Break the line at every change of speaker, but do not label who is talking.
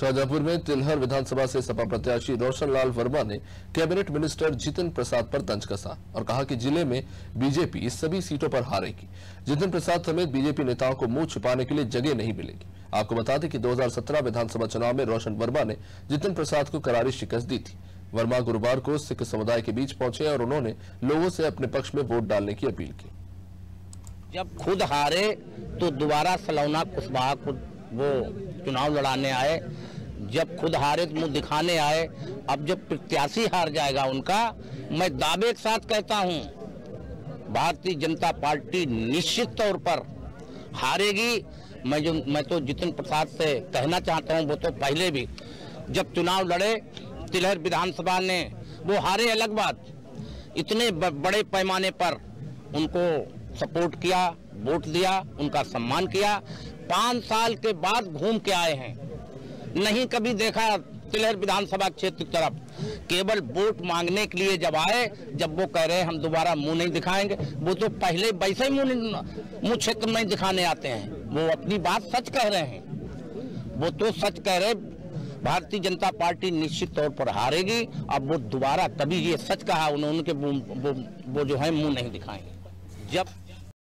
शाहजहांपुर में तिलहर विधानसभा से सपा प्रत्याशी रोशनलाल वर्मा ने कैबिनेट मिनिस्टर जितिन प्रसाद पर तंज कसा और कहा कि जिले में बीजेपी इस सभी सीटों पर हारेगी। जितिन प्रसाद समेत बीजेपी नेताओं को मुंह छिपाने के लिए जगह नहीं मिलेगी। आपको बता दें कि 2017 विधानसभा चुनाव में रोशन वर्मा ने जितिन प्रसाद को करारी शिकस्त दी थी। वर्मा गुरुवार को सिख समुदाय के बीच पहुंचे और उन्होंने लोगों से अपने पक्ष में वोट डालने की अपील की।
जब खुद हारे तो दोबारा सलौना कुशवाहा को वो चुनाव लड़ाने आए, जब खुद हारे तो मुंह दिखाने आए। अब जब प्रत्याशी हार जाएगा उनका, मैं दावे के साथ कहता हूं भारतीय जनता पार्टी निश्चित तौर पर हारेगी। मैं तो जितिन प्रसाद से कहना चाहता हूं, वो तो पहले भी जब चुनाव लड़े तिलहर विधानसभा ने वो हारे अलग बात, इतने बड़े पैमाने पर उनको सपोर्ट किया, वोट दिया, उनका सम्मान किया। 5 साल के बाद घूम के आए हैं, नहीं कभी देखा तिलहर विधानसभा क्षेत्र की तरफ। केवल वोट मांगने के लिए जब आए, जब वो कह रहे हैं हम दोबारा मुंह नहीं दिखाएंगे, वो तो पहले वैसे ही मुंह क्षेत्र में दिखाने आते हैं। वो अपनी बात सच कह रहे हैं, वो तो सच कह रहे। भारतीय जनता पार्टी निश्चित तौर पर हारेगी। अब वो दोबारा कभी ये सच कहा उन्होंने कि वो जो है मुंह नहीं दिखाएंगे। जब